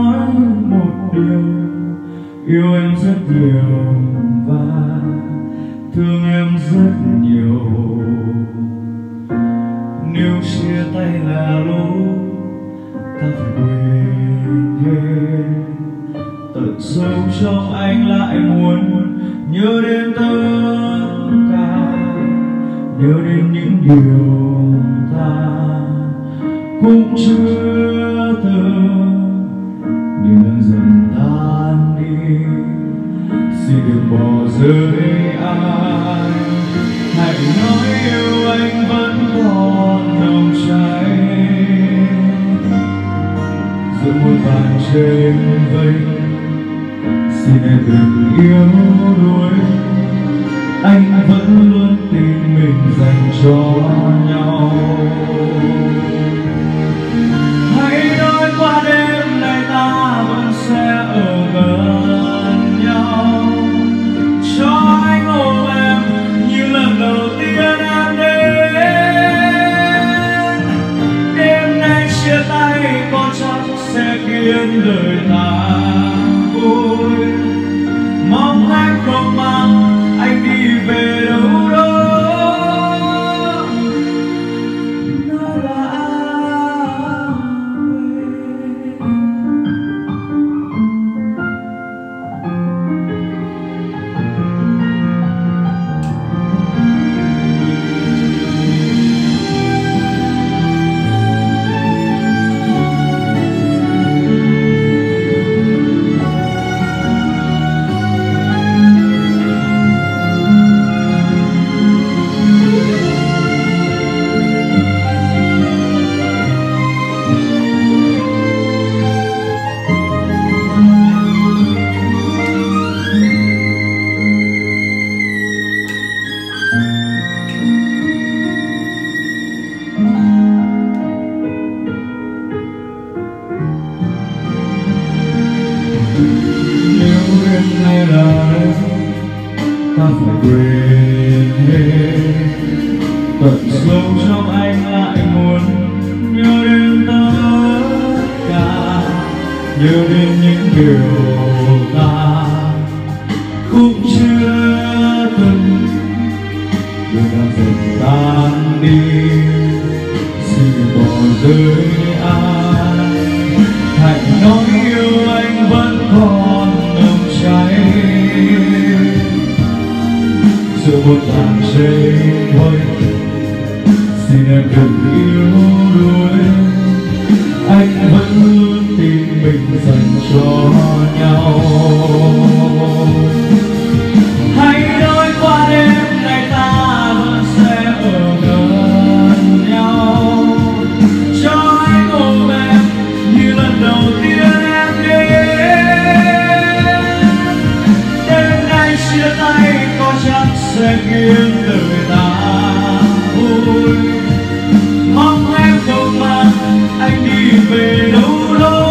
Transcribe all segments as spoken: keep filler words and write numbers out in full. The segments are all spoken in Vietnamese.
nói một điều, yêu em rất nhiều và thương em rất nhiều. Nếu chia tay là lúc ta phải quên hết, tận sâu trong anh lại muốn nhớ đến tất cả, nhớ đến những điều ta cũng chưa từng, nhưng đang dần tan đi. Xin đừng bỏ rơi ai, hãy nói yêu anh vẫn còn nồng cháy. Giữa muôn vàn trên vây, xin em đừng yếu đuối, anh vẫn luôn tin mình dành cho nhau. Hãy nói qua đêm nay ta vẫn sẽ ở gần nhau, cho anh ôm em như lần đầu tiên em đến. Đêm nay chia tay có chắc sẽ khiến đời ta vui, mong em không mang anh đi về đâu đó. Nơi là hay là ta phải quên hết, tận sâu trong anh lại muốn nhớ đến tất cả, nhớ đến những điều ta cũng chưa từng, nhưng đang dần tan đi. Xin đừng bỏ rơi ai, hãy nói yêu anh vẫn còn nồng cháy. Giữa một làn giây thôi, xin em đừng yếu đuối, anh vẫn luôn tin mình dành cho nhau. Hãy nói qua đêm này ta vẫn sẽ ở gần nhau, cho anh ôm em như lần đầu tiên em đến. Đêm nay chia tay có chắc sẽ khiến đời ta vui, mong em không mang anh đi về đâu đó.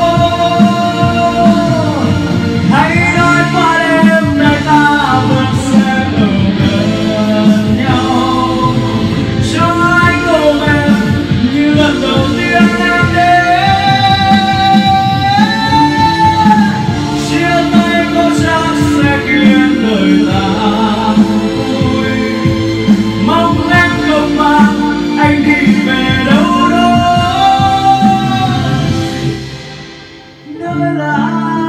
Hãy nói qua đêm nay ta vẫn sẽ ở gần nhau, cho anh ôm em như lần đầu tiên em đến. Chia tay có chắc sẽ khiến đời ta vui, mong em không mang anh đi về đâu đó. Nơi là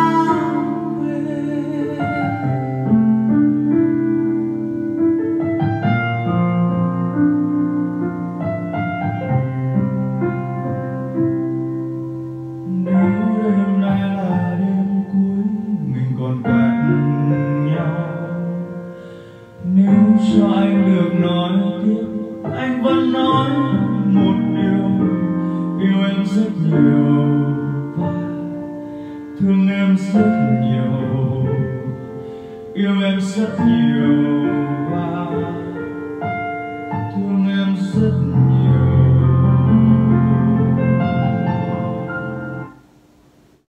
nếu đêm nay là đêm cuối mình còn cạnh nhau, nếu cho anh được nói tiếp anh vẫn nói một điều, yêu em rất nhiều và thương em rất nhiều, yêu em rất nhiều và thương em rất nhiều.